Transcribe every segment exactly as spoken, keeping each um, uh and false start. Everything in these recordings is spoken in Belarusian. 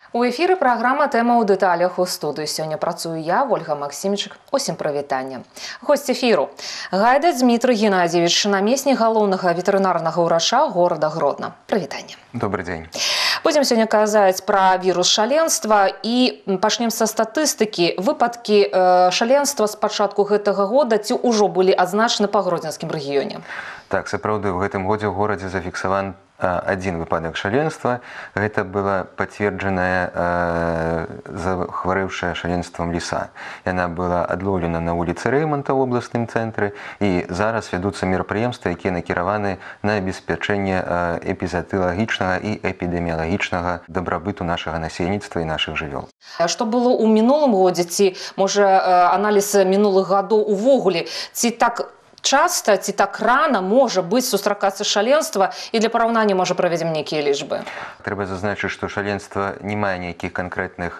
У эфіры праграма «Тэма ў дэталях». У студыі сёння працую я, Ольга Максімчык. Усім прывітання. Госць эфіру. Гайдац Дмітрый Геннадьевич, намеснік галоўнага ветэрынарнага ўрача горада Гродна. Прывітанне. Добрый дзень. Будзем сёння казаць пра вірус шаленства і пачнем са статыстыкі. Выпадкі э, шаленства з пачатку гэтага года ці ўжо былі адзначаны па гродзенскім рэгіёне? Так, сапраўды, ў гэтым годзе ў горадзе зафіксаван один выпадок шаленства. Это была подтвержденная э, захворевшая шаленством лиса. Яна была отловлена на улице Реймонта в областном центре. И зараз ведутся мероприемства, которые накированы на обеспечение э, эпизоотылагичного и эпидемиологичного добробыту нашего насельніцтва и наших жывёл. Што было ў мінулым годзе, ці, можа, аналіз мінулых гадоў увогуле, ці так часто, ці так рано можа быць сустракацца шаленства, і для параўнання, можа, правядзем нейкія лічбы? Трэба зазначыць, што шаленства не мае нейкіх канкрэтных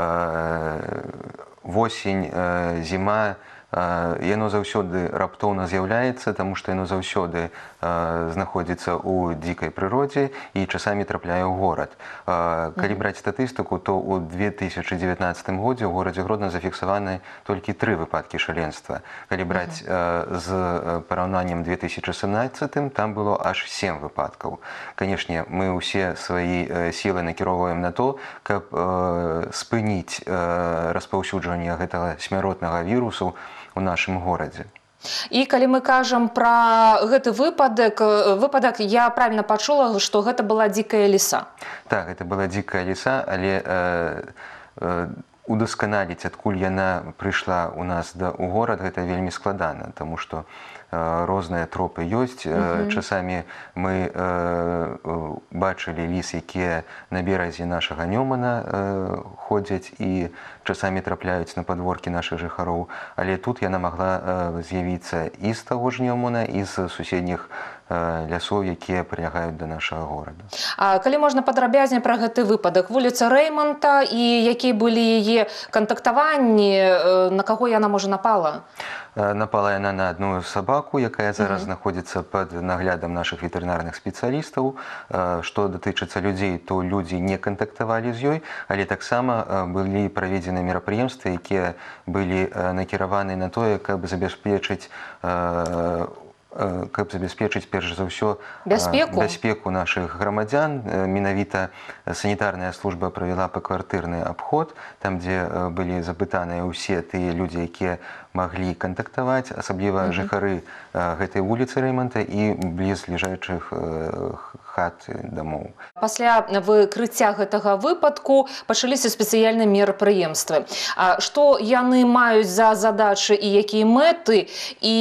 э, восень, э, зіма. Яно заўсёды раптоўна з'яўляецца, таму што яно заўсёды э, знаходзіцца ў дзікай прыродзе і часамі трапляе ў горад. Э, калі браць статыстыку, то ў две тысячы дзевятнаццатым годзе ў горадзе Гродна зафіксаваны толькі тры выпадкі шаленства. Калі браць э, з параўнаннем две тысячы сямнаццатым, там было аж сем выпадкаў. Канешне, мы ўсе свае э, сілы накіроўваем на то, каб э, спыніць э, распаўсюджванне гэтага смяротнага вірусу у нашым горадзе. І калі мы кажам пра гэты выпадак, выпадак, я правільна пачула, што гэта была дзікая ліса. Так, гэта была дзікая ліса, але э, э, удасканаліць, адкуль яна прыйшла у нас да, у горад, гэта вельмі складана, таму што э, розныя тропы ёсць. Uh-huh. Часамі мы э, бачылі ліс, якія на беразе нашага Нёмана э, ходзяць і часамі трапляюць на падворкі нашых жыхароў, але тут яна магла э, з'явіцца і з таго ж Нёмана, і з суседніх э, лясоў, якія прылягаюць да нашага горада. А калі можна падрабязней пра гэты выпадак? Вуліца Реймонта, і якія былі яе кантактаванні, э, на каго яна, можа, напала? Напала яна на одну сабаку, якая зараз uh-huh. знаходзіцца пад наглядам нашых ветэрынарных спецыялістаў. Што датычыцца людзей, то людзі не кантактавалі з ёй, але таксама былі праведзены мерапрыемствы, якія былі накіраваны на тое, каб забяспечыць каб забяспечыць, перш за ўсё, бяспеку, бяспеку нашых грамадзян. Менавіта санітарная служба правяла паквартырны абход, там, дзе былі запытаныя ўсе тыя людзі, якія маглі кантактаваць, асабліва uh-huh. жыхары гэтай вуліцы Реймонта і блізлежачых хат, дамоў. Пасля выкрыцця гэтага выпадку пачаліся спецыяльныя мерапрыемствы. Што яны маюць за задачы і якія мэты, і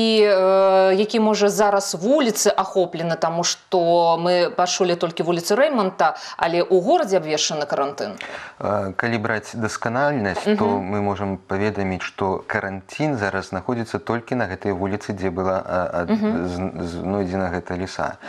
э, які, можа, зараз вуліцы ахоплены, таму што мы пачулі толькі вуліцу Реймонта, але ў горадзе абвешчаны карантын? Калі браць дасканальнасць, uh-huh. то мы можам паведаміць, што карантин зараз знаходзіцца толькі на гэтай вуліцы, дзе была uh-huh. знойдзена гэта ліса.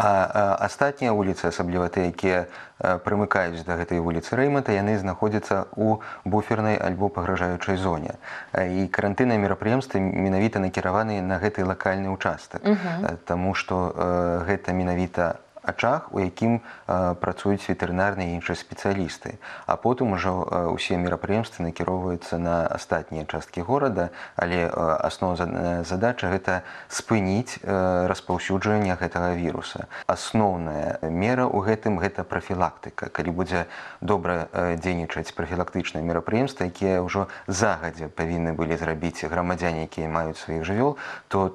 А астатнія вуліцы, асабліва тыя, якія прымыкаюць да гэтай вуліцы Реймонта, яны знаходзяцца ў буфернай альбо пагражаючай зоне. І карантынныя мерапрыемствы менавіта накіраваны на гэты лакальны ўчастак, uh-huh. таму што гэта менавіта ачаг, у якім э, працуюць ветэрынарныя і іншыя спецыялісты. А потым ужо э, усе мерапрыемствы накіроўваюцца на астатнія часткі горада, але э, асноўная задача гэта спыніць э, распаўсюджванне гэтага віруса. Асноўная мера ў гэтым гэта прафілактыка. Калі будзе добра э, дзейнічаць прафілактычныя мерапрыемствы, якія ўжо загадзя павінны былі зрабіць грамадзяне, якія маюць сваіх жывёл, то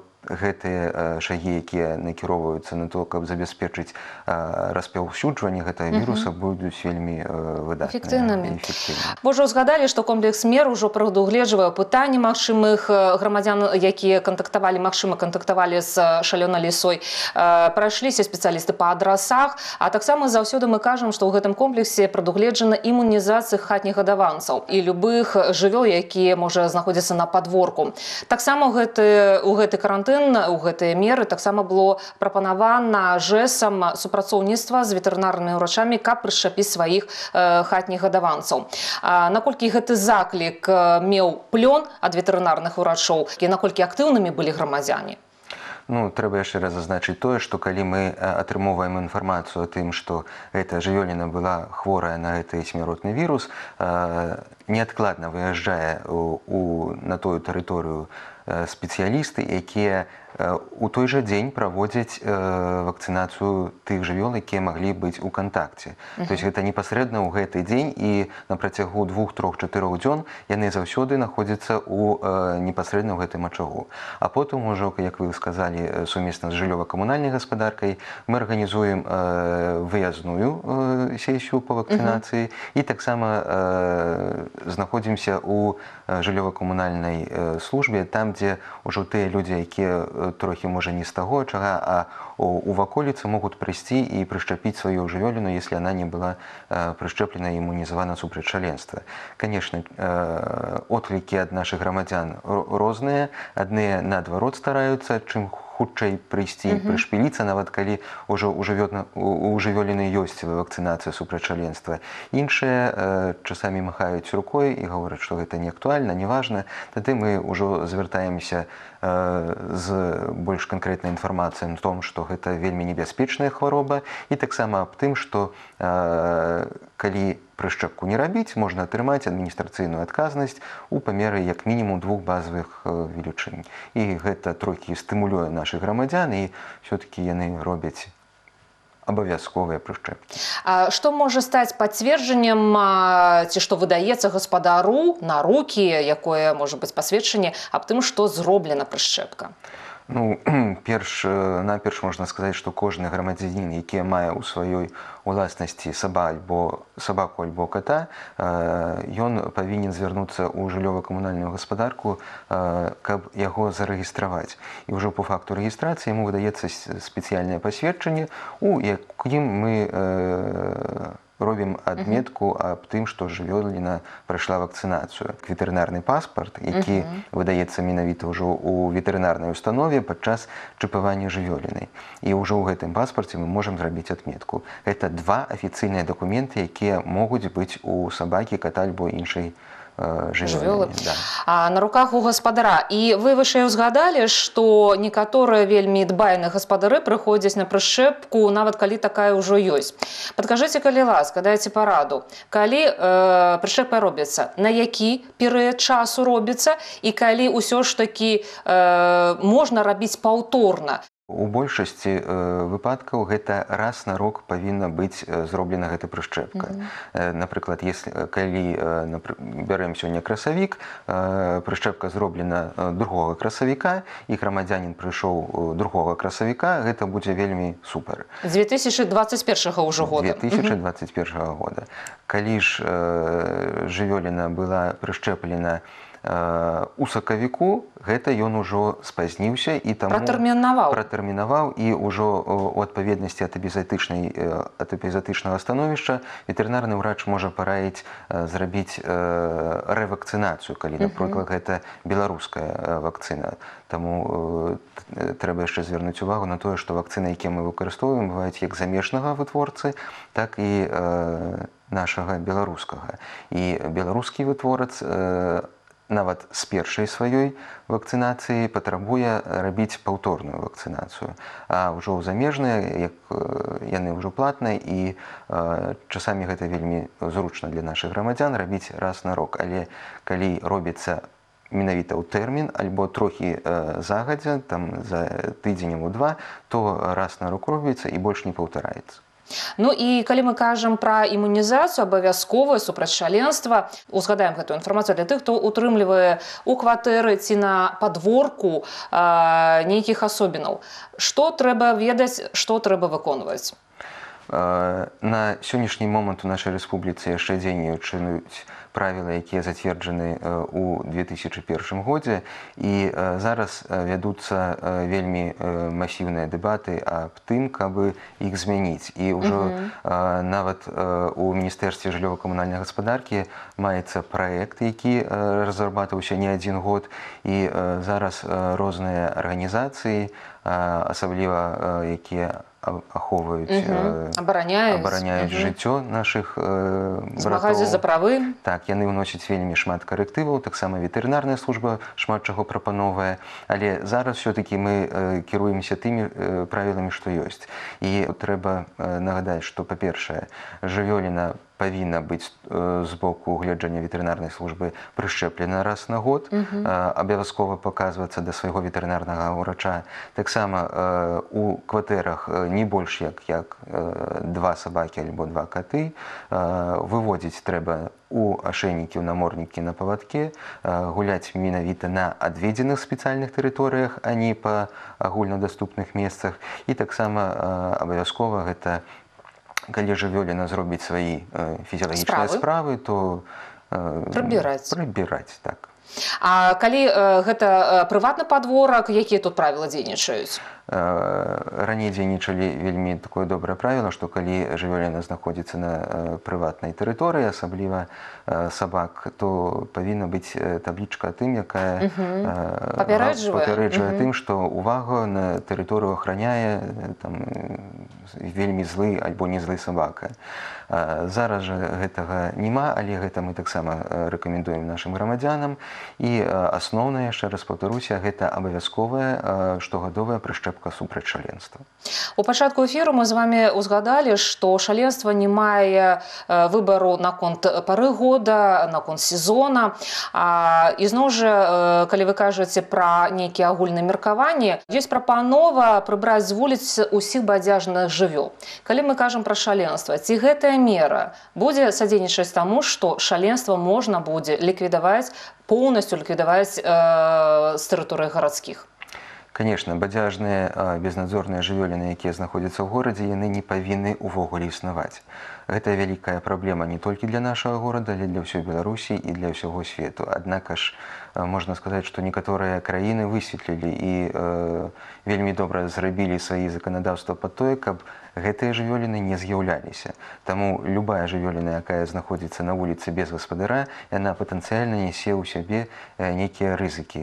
гэтыя шагі, якія накіроўваюцца на то, каб забяспечыць распаўсюджванне гэтага віруса, uh-huh. будуць вельмі выдатнымі. Вы ўжо згадалі, што комплекс мер ужо прадугледжвае пытанні магчымых грамадзян, якія кантактавалі, магчыма, кантактавалі з шалёнай лісой. Прайшліся спецыялісты па адрасах, а таксама заўсёды мы кажам, што ў гэтым комплексе прадугледжана імунізацыя хатніх гадаванцаў і любых жывёл, якія, можа, знаходзяцца на падворку. Таксама ў гэты, ў гэты карантын, у гэтыя меры таксама было прапанавана жэсам супрацоўніцтва з ветэрынарнымі ўрачамі, каб прышчапіць сваіх э, хатніх гадаванцаў. А наколькі гэты заклік меў плён ад ветэрынарных урачоў і наколькі актыўнымі былі грамадзяне? Ну, трэба яшчэ раз зазначыць тое, што калі мы атрымоўваем інфармацыю о тым, што эта жывёліна была хворая на гэты смяротны вірус, неадкладна выязджае у, у, на тую тэрыторыю спецыялісты, якія у той жа дзень праводзяць вакцынацыю тых жывёл, якія маглі быць у кантакце. То есть гэта непасрэдна ў гэты дзень, і на працягу двух, трох, чатырох дзён яны заўсёды знаходзяцца у непасрэдна ў гэтым ачагу. А потым ужо, як вы сказалі, сумесна з жыллёва-камунальнай гаспадаркай мы арганізуем выязную сесію па вакцынацыі і таксама знаходзімся у жыллёва-камунальнай службе, там, дзе ўжо тыя людзі, якія трохі, можа, не з таго ачага, а у ваколіцы могуць прыйсці і прышчапіць сваю жывёліну, если она не была прышчэплена і імунізавана супраць шаленства. Конечно, отклікі ад нашых грамадзян розныя. Адныя, наадварот, стараюцца чым хутчэй прыйсці і прышпіліцца, нават калі ўжо у жывёліны ёсць вакцынацыя супраць шаленства. Іншыя часамі махаюць рукой і гавораць, што гэта не актуальна, не важна. Тады мы ўжо звяртаемся з больш канкрэтнай інфармацыяй о том, што гэта вельмі небяспечная хвароба, і таксама аб тым, што калі прышчэпку не рабіць, можна атрымаць адміністрацыйную адказнасць у памеры як мінімум двух базавых велічынь. І гэта трохі стымулюе нашых грамадзян, і ўсё-такі яны робяць абавязковыя прышчэпкі. А што можа стаць пацверджаннем, ці што выдаецца гаспадару на рукі, якое можа быць пасведчанне аб тым, што зроблена прышчэпка? Ну, перш, наперш можна сказаць, што кожны грамадзянін, які мае ў сваёй уласнасці сабаку альбо кота, ён павінен звярнуцца ў жыллёва-камунальную гаспадарку, каб яго зарэгістраваць. І ўжо по факту рэгістрацыі яму выдаецца спецыяльнае пасведчанне, у якім мы робім адметку аб тым, што жывёліна прайшла вакцынацыю. Ветэрынарны паспарт, які выдаецца менавіта ўжо ў ветэрынарнай установе падчас чыпавання жывёлінай. І ўжо ў гэтым паспарце мы можам зрабіць адметку. Гэта два афіцыйныя дакументы, якія могуць быць у сабакі, кота альбо іншай жывёлы. А на руках у гаспадара. І вы вышэй узгадалі, што некаторыя вельмі дбайныя гаспадары прыходзяць на прышчэпку, нават калі такая ўжо ёсць. Падкажыце, калі ласка, дайце параду, калі прышчэпка робіцца, на які перыяд часу робіцца, і калі ўсё ж такі можна рабіць паўторна? У большасці выпадкаў гэта раз на рок павінна быць зроблена гэта прышчэпка. Напрыклад, калі бярэм сёння красавік, прышчэпка зроблена другога красавіка, і грамадзянін прыйшоў другога красавіка, гэта будзе вельмі супер. две тысячи двадцать першага ўжо года. две тысячи двадцать першага года. Калі ж жывёліна была прышчэплена у сакавіку, гэта ён ужо спазніўся і таму пратэрмінаваў, і ўжо у адпаведнасці ад эпізатычнага становішча ветэрынарны ўрач можа параіць зрабіць рэвакцынацыю, калі, напрыклад, гэта беларуская вакцына. Таму трэба яшчэ звярнуць увагу на тое, што вакцыны, якія мы выкарыстоўваем, бываюць як замежнага вытворцы, так і нашага беларускага. І беларускі вытворац нават з першай сваёй вакцынацыі патрабуе рабіць паўторную вакцынацыю. А ўжо ў замежныя, яны ўжо платныя, і часамі гэта вельмі зручна для нашых грамадзян рабіць раз на рок. Але калі робіцца менавіта ў тэрмін, альбо трохі загадзя, там за тыдзень або два, то раз на рок робіцца і больш не паўтараецца. Ну і калі мы кажам пра імунізацыю, абавязковае супраць шаленства, узгадаем гэтую інфармацыю для тых, хто утрымлівае у кватэры ці на падворку нейкіх асобінаў. Што трэба ведаць, што трэба выконваць? На сённяшні момант у нашай рэспубліцы яшчэ дзейнічаюць правілы, якія зацверджаны ў две тысячи першым годзе, і зараз вядуцца вельмі масіўныя дэбаты аб тым, каб іх змяніць. І ўжо нават у Міністэрстве жыллёва-камунальнай гаспадаркі маецца праект, які разрабатваўся не адзін год, і зараз розныя арганізацыі, асабліва якія ахоўваюць, Мгм. Абараняюць. абараняюць Мгм. жыццё нашых Змагаюцца за братоў. правы. Так, яны ўносяць вельмі шмат карэктываў, таксама ветэрынарная служба шмат чаго прапановвае, але зараз все-таки мы кіруемся тымі правіламі, што ёсць. І трэба нагадаць, што, па-першае, жывёліна павінна быць з боку гледжання ветэрынарнай службы прышчэплена раз на год, абавязкова паказвацца да свайго ветэрынарнага ўрача. Таксама у кватэрах не больш як як два сабакі альбо два каты. Выводзіць трэба у ашэйнікі, у наморнікі, на павадке, гуляць менавіта на адведзеных спецыяльных тэрыторыях, а не па агульнадаступных месцах. І таксама абавязкова гэта, калі жывёліна зробіць свае фізіялагічныя справы, то прыбіраць. прыбіраць, так. А калі гэта прыватны падворак, якія тут правілы дзейнічаюць? Раней дзейнічалі вельмі такое добрае правіла, што калі жывёліна знаходзіцца на прыватнай тэрыторыі, асабліва сабак, то павінна быць таблічка тым, якая папярэджвае тым, што увага на тэрыторыю ахраняе вельмі злы альбо не злы сабака. Зараз жа гэтага няма, але гэта мы таксама рэкамендуем нашым грамадзянам. І асноўнае, яшчэ раз паўтаруся, гэта абавязковая штогадовая прышчэпка супраць шаленства. У пачатку эфіру мы з вами узгадалі, што шаленства не мае выбару наконт пары года, наконт сезона. І зноў жа, калі вы кажаце пра нейкія агульныя меркаванні, ёсць прапанова прыбраць з вуліц усіх бадзяжных жывёл. Калі мы кажам пра шаленства, ці гэтая мера будзе садзейнічаць таму, што шаленства можна будзе ліквідаваць, поўнасцю ліквідаваць з тэрыторыі гарадскіх? Конечно, бадзяжныя безнадзорныя жывёліны, якія знаходзяцца ў горадзе, яны не павінны ўвогуле існаваць. Гэта вялікая праблема не толькі для нашага горада, але для ўсёй Беларусі і для ўсяго свету. Аднак ж можна сказаць, што некаторыя краіны высветлілі і вельмі добра зрабілі свае заканадаўства пад тое, каб гэтыя жывёліны не з'яўляліся. Таму любая жывёліна, якая знаходзіцца на вуліцы без гаспадара, яна патэнцыяльна нясе ў сябе нейкія рызыкі.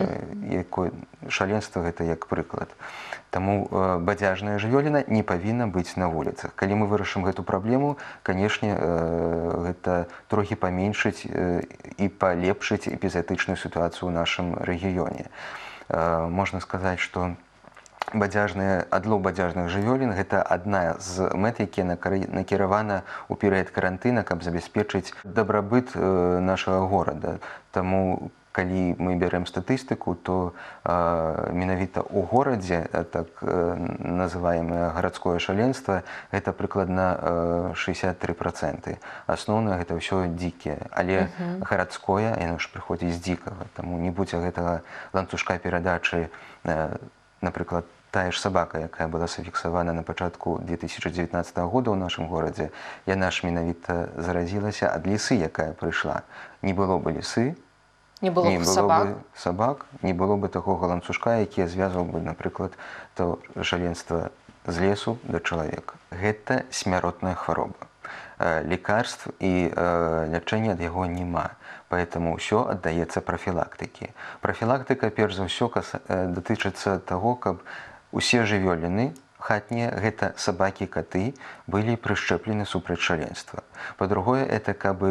Шаленства гэта як прыклад. Таму бадзяжная жывёліна не павінна быць на вуліцах. Калі мы вырашым гэту праблему, канешне, гэта трохі паменшыць і палепшыць эпізатычную сітуацыю ў нашым рэгіёне. Можна сказаць, што бадзяжныя, адлоў бадзяжных жывёлін – гэта адна з мэт, якія накіравана ў перыяд карантына, каб забяспечыць дабрабыт нашага горада. Таму, калі мы бярэм статыстыку, то менавіта ў горадзе, так называемае гарадское шаленства, гэта прыкладна шэсцьдзесят тры працэнты. Асноўна гэта ўсё дзікія, але гарадское, яно ж прыходзіць з дзікага. Таму не будзе гэтага ланцужка перадачы, напрыклад, тая ж сабака, якая была зафіксавана на пачатку две тысячи дзевятнаццатага года ў нашым горадзе, яна ж менавіта заразілася ад лісы, якая прыйшла. Не было бы лісы, не было б сабак, сабак, не было бы такога ланцужка, які звязваў бы, напрыклад, то шаленства з лесу да чалавека. Гэта смяротная хвароба. Лекарств і лячэння ад яго няма. Поэтому ўсё аддаецца прафілактыкі. Прафілактыка, перш за ўсё, датычыцца таго, каб усе жывёліны хатнія, гэта сабакі, каты, былі прышчэплены супраць шаленства. Па-другое, это каб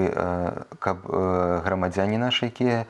грамадзяне нашы, якія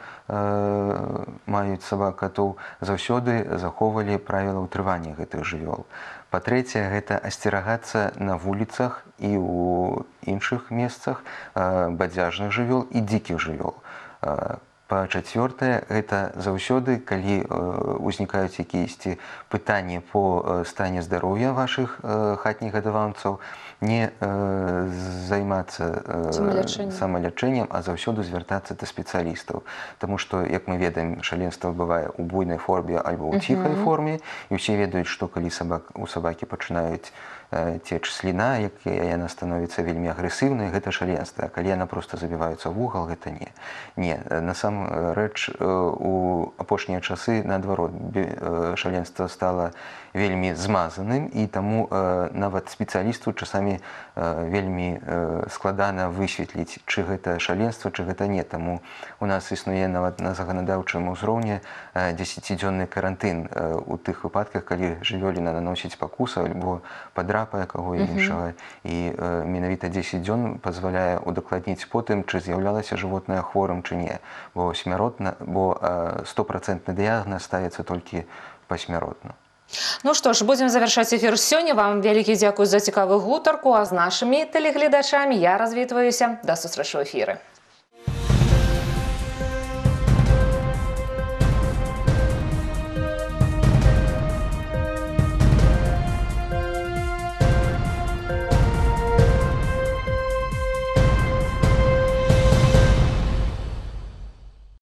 маюць сабак, катоў, заўсёды захоўвалі правіла ўтрымання гэтых жывёл. Па-трэцяе, гэта асцерагацца на вуліцах і ў іншых месцах бадзяжных жывёл і дзікіх жывёл. Па-чацвёртае, гэта заўсёды, калі ўзнікаюць якіясьці пытанні па стане здароўя вашых хатніх гадаванцаў, не займацца самалячэннем, а заўсёды звяртацца да спецыялістаў. Таму што, як мы ведаем, шаленства бывае ў буйнай форме альбо ў ціхай форме, і ўсе ведаюць, што калі у сабакі пачынаюць цеч сліна, якая яна становіцца вельмі агрэсіўнай, гэта шаленства. А калі яна проста забіваецца ў вугал, гэта не. Не, насамрэч у апошнія часы наадварот шаленства стала вельмі змазаным, і таму нават спецыялісту часамі вельмі складана высветліць, чы гэта шаленства, чы гэта не. Таму у нас існуе нават на заканадаўчым узроўні дзесяцідзённы карантын у тых выпадках, калі жывёліна наносіць пакуса альбо падрапае каго іншага. І менавіта дзесяць дзён пазваляе удакладніць потым, чы з'яўлялася жывотнае хворым, чы не. Бо смяротна, бо стопроцентны дыягназ ставіцца толькі пасмяротна. Ну што ж, будзем завяршаць эфір сёння. Вам вялікі дзякуй за цікавую гутарку, а з нашымі тэлегледачамі я развітваюся. Да сустрэчы ў эфіры.